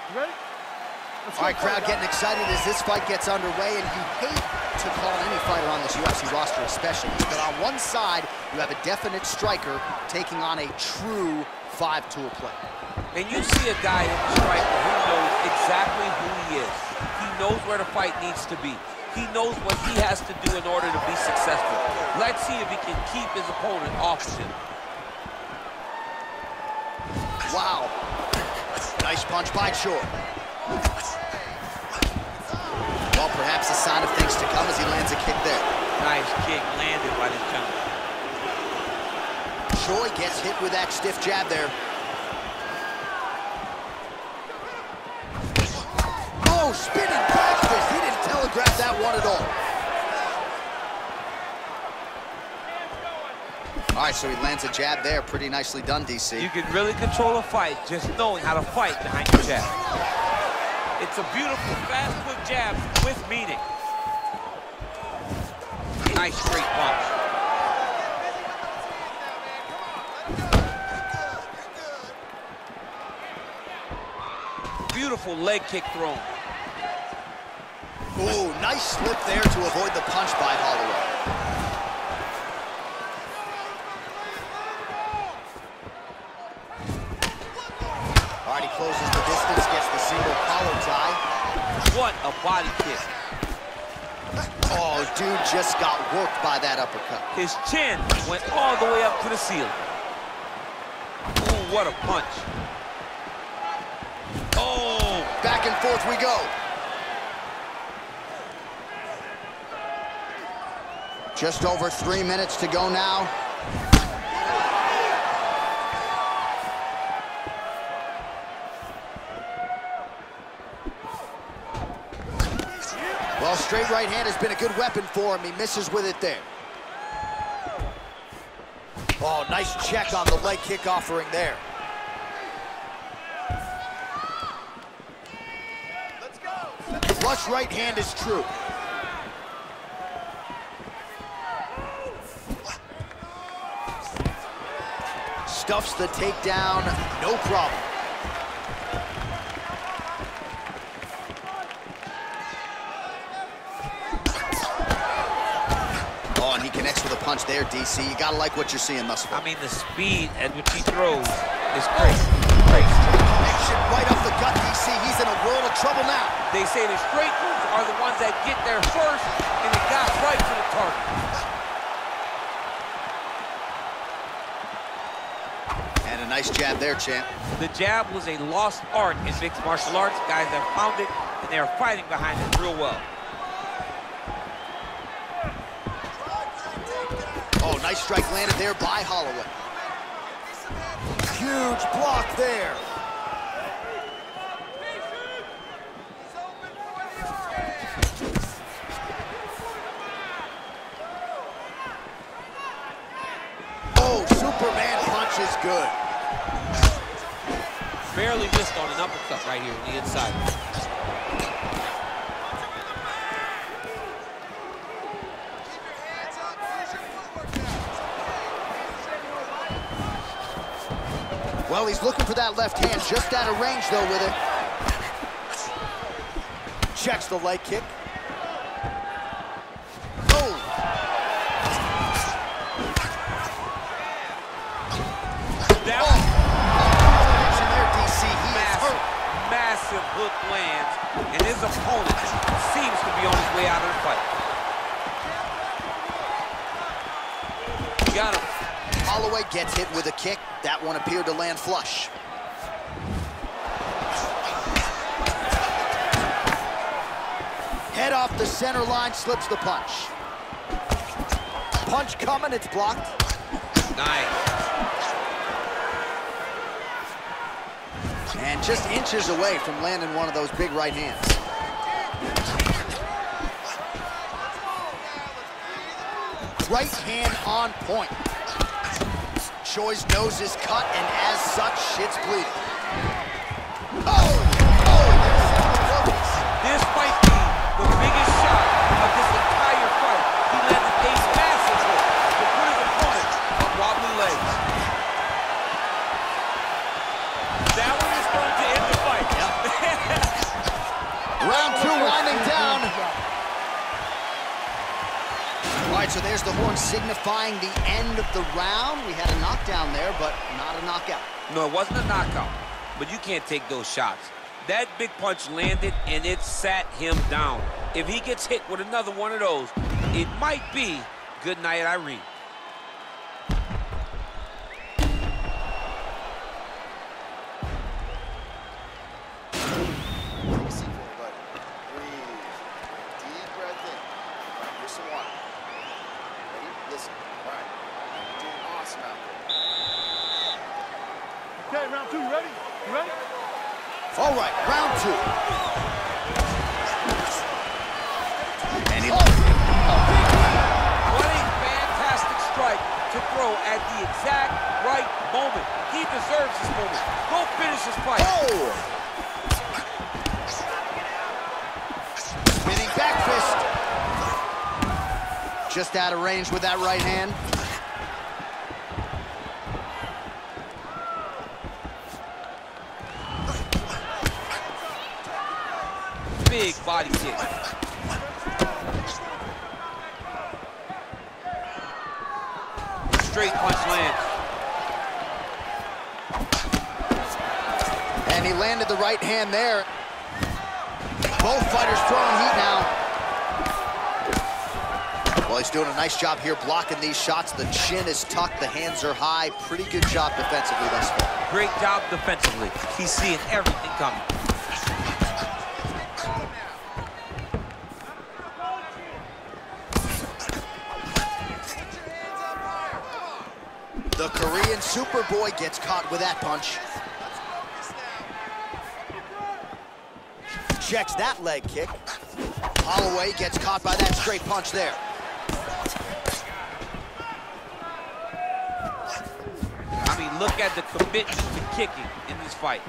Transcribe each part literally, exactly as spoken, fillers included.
Ready? All right, crowd getting excited as this fight gets underway, and you hate to call any fighter on this U F C roster especially, but on one side, you have a definite striker taking on a true five-tool player. And you see a guy in the striker who knows exactly who he is. He knows where the fight needs to be. He knows what he has to do in order to be successful. Let's see if he can keep his opponent off of him. Wow. Nice punch by Choi. Well, perhaps a sign of things to come as he lands a kick there. Nice kick landed by this gentleman. Choi gets hit with that stiff jab there. Oh, spinning back fist. He didn't telegraph that one at all. All right, so he lands a jab there. Pretty nicely done, D C. You can really control a fight just knowing how to fight behind your jab. It's a beautiful, fast, quick jab with meaning. Nice straight punch. Beautiful leg kick thrown. Ooh, nice slip there to avoid the punch by Holloway. All right, he closes the distance, gets the single collar tie. What a body kick. Oh, dude just got worked by that uppercut. His chin went all the way up to the ceiling. Ooh, what a punch. Oh! Back and forth we go. Just over three minutes to go now. Well, straight right hand has been a good weapon for him. He misses with it there. Oh, nice check on the leg kick offering there. Let's go. Flush right hand is true. Stuffs the takedown, no problem. Oh, and he connects with a punch there, D C. You gotta like what you're seeing thus far. I mean, the speed at which he throws is crazy. Crazy. Connection right off the gut, D C. He's in a world of trouble now. They say the straight moves are the ones that get there first, and it got right to the target. And a nice jab there, champ. The jab was a lost art in mixed martial arts. Guys have found it, and they are fighting behind it real well. Oh, nice strike landed there by Holloway. Huge block there. Oh, Superman punch is good. Barely missed on an uppercut right here on the inside. Well, he's looking for that left hand, just out of range, though, with it. Checks the leg kick. Oh! Down. Oh. Connection there, D C. He is hurt. Massive hook lands, and his opponent seems to be on his way out of the fight. Got him. Holloway gets hit with a kick. That one appeared to land flush. Head off the center line, slips the punch. Punch coming, it's blocked. Nice. And just inches away from landing one of those big right hands. Right hand on point. Choi's nose is cut, and as such, shit's bleeding. Oh! Oh! This might be the biggest shot of this entire fight. He landed a massive hook to put his opponent on wobbly legs. That one is going to end the fight. Yep. right, so there's the horn signifying the end of the round. We had a knockdown there, but not a knockout. No, it wasn't a knockout, but you can't take those shots. That big punch landed, and it sat him down. If he gets hit with another one of those, it might be good night, Irene. Okay, round two, you ready? You ready? All right, round two. And he... Oh. What a fantastic strike to throw at the exact right moment. He deserves this moment. Go finish this fight. Oh! Spinning back fist. Just out of range with that right hand. Big body kick. Straight punch lands. And he landed the right hand there. Both fighters throwing heat now. Well, he's doing a nice job here blocking these shots. The chin is tucked, the hands are high. Pretty good job defensively thus far. Great job defensively. He's seeing everything coming. The Korean Superboy gets caught with that punch. Checks that leg kick. Holloway gets caught by that straight punch there. I mean, look at the commitment to kicking in this fight.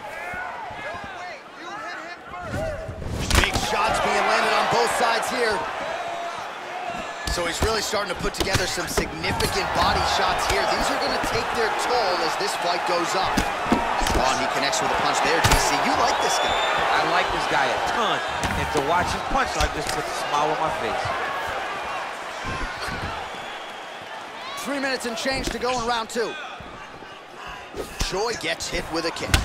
Big shots being landed on both sides here. So he's really starting to put together some significant body shots here. These are going to take their toll as this fight goes on. Oh, and he connects with a punch there, D C. You like this guy. I like this guy a ton. And to watch him punch, I just put a smile on my face. Three minutes and change to go in round two. Choi gets hit with a kick.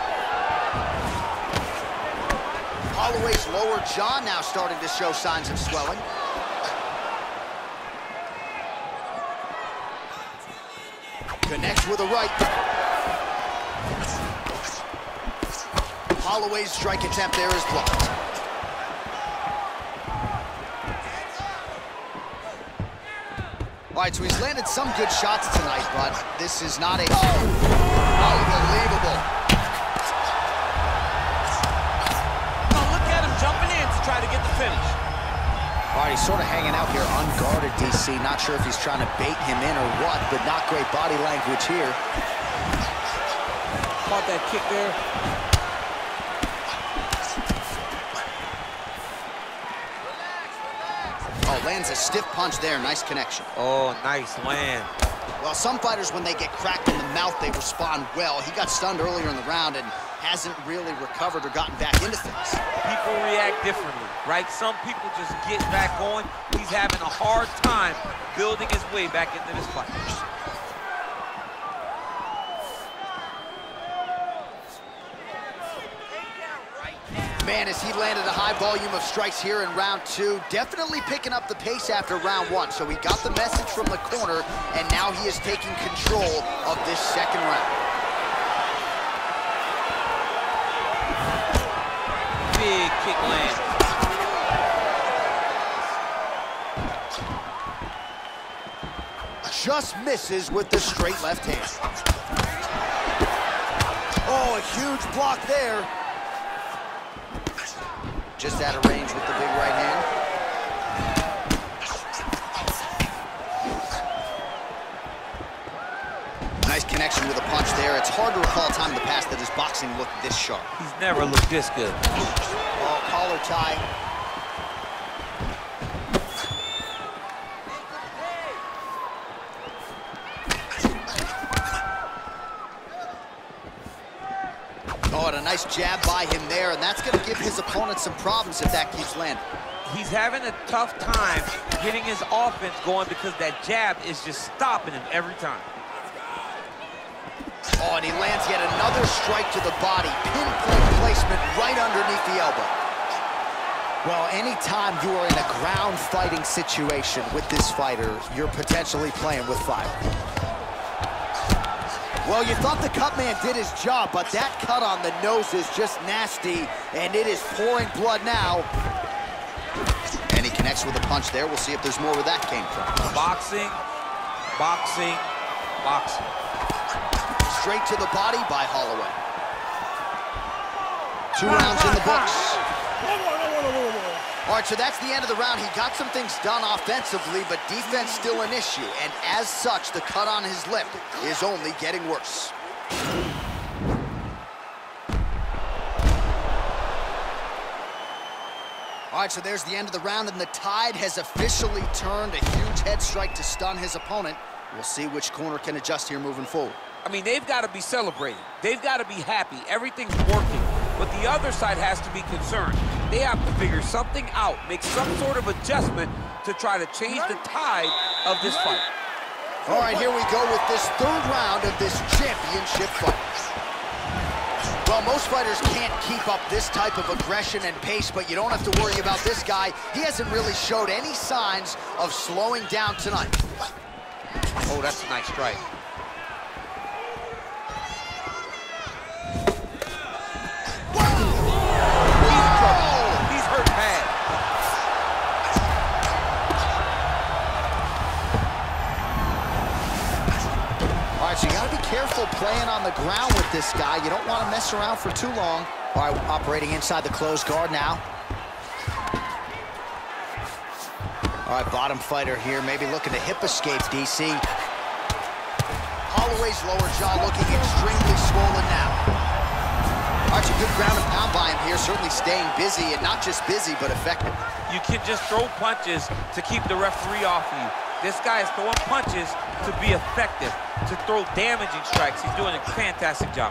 Holloway's lower jaw now starting to show signs of swelling. Connects with a right. Holloway's strike attempt there is blocked. All right, so he's landed some good shots tonight, but this is not a... Oh! Unbelievable. Oh, look at him jumping in to try to get the finish. All right, he's sort of hanging out here unguarded, D C. Not sure if he's trying to bait him in or what, but not great body language here. Caught that kick there. Oh, lands a stiff punch there. Nice connection. Oh, nice land. Well, some fighters, when they get cracked in the mouth, they respond well. He got stunned earlier in the round and hasn't really recovered or gotten back into things. People react differently, right? Some people just get back on. He's having a hard time building his way back into this fight. Man, as he landed a high volume of strikes here in round two, definitely picking up the pace after round one. So he got the message from the corner, and now he is taking control of this second round. Big kick land. Just misses with the straight left hand. Oh, a huge block there. Just out of range with the big right hand. Nice connection with a punch there. It's hard to recall a time in the past that his boxing looked this sharp. He's never looked this good. Oh, collar tie. Oh, and a nice jab by him there, and that's going to give his opponent some problems if that keeps landing. he's having a tough time getting his offense going because that jab is just stopping him every time. Oh, and he lands yet another strike to the body. Pinpoint placement right underneath the elbow. Well, anytime you are in a ground fighting situation with this fighter, you're potentially playing with fire. Well, you thought the cut man did his job, but that cut on the nose is just nasty, and it is pouring blood now. And he connects with a punch there. We'll see if there's more where that came from. Boxing, boxing, boxing. Straight to the body by Holloway. Two rounds in the books. All right, so that's the end of the round. He got some things done offensively, but defense still an issue. And as such, the cut on his lip is only getting worse. All right, so there's the end of the round, and the tide has officially turned. A huge head strike to stun his opponent. We'll see which corner can adjust here moving forward. I mean, they've got to be celebrating. They've got to be happy. Everything's working. But the other side has to be concerned. They have to figure something out, make some sort of adjustment to try to change the tide of this fight. All right, here we go with this third round of this championship fight. Well, most fighters can't keep up this type of aggression and pace, but you don't have to worry about this guy. He hasn't really showed any signs of slowing down tonight. Oh, that's a nice strike. So you got to be careful playing on the ground with this guy. You don't want to mess around for too long. All right, operating inside the closed guard now. All right, bottom fighter here, maybe looking to hip escape, D C. Holloway's lower jaw looking extremely swollen now. All right, so good ground and pound by him here, certainly staying busy, and not just busy, but effective. You can just throw punches to keep the referee off of you. This guy is throwing punches to be effective, to throw damaging strikes. He's doing a fantastic job.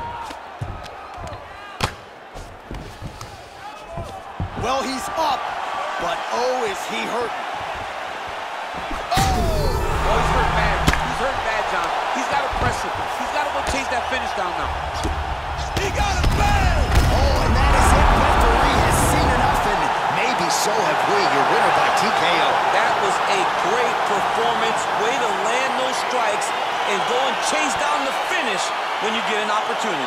Well, he's up, but oh, is he hurting. Oh! Oh, he's hurt bad. He's hurt bad, John. He's got to press it. He's got to go chase that finish down now. He got it bad! Oh, and that is it. Referee has seen enough, and maybe so have we. Your winner by T K O. That was a great performance. Way to land those strikes and go and chase down the finish when you get an opportunity.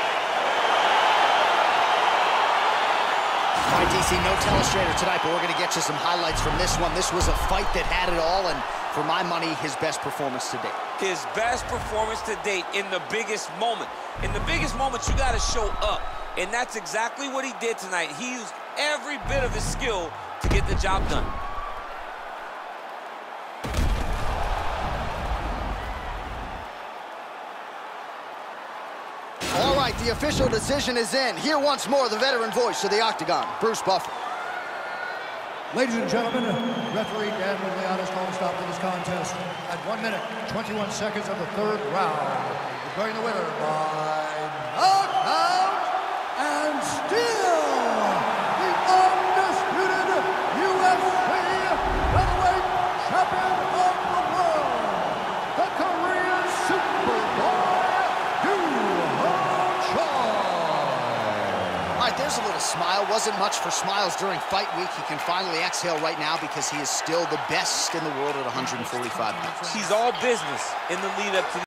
All right, D C, no telestrator tonight, but we're going to get you some highlights from this one. This was a fight that had it all, and for my money, his best performance to date. His best performance to date in the biggest moment. In the biggest moments, you got to show up, and that's exactly what he did tonight. He used every bit of his skill to get the job done. All right, the official decision is in. Here once more, the veteran voice of the Octagon, Bruce Buffer. Ladies and gentlemen, referee Dan Miragliotta's called a stop to this contest at one minute, twenty-one seconds of the third round. Declaring the winner by knockout and still the undisputed U F C featherweight champion of the world, the Korean Superboy, Doo Ho Choi. All right, there's a little smile. Wasn't much for smiles during fight week. He can finally exhale right now because he is still the best in the world at one forty-five pounds. He's all business in the lead up to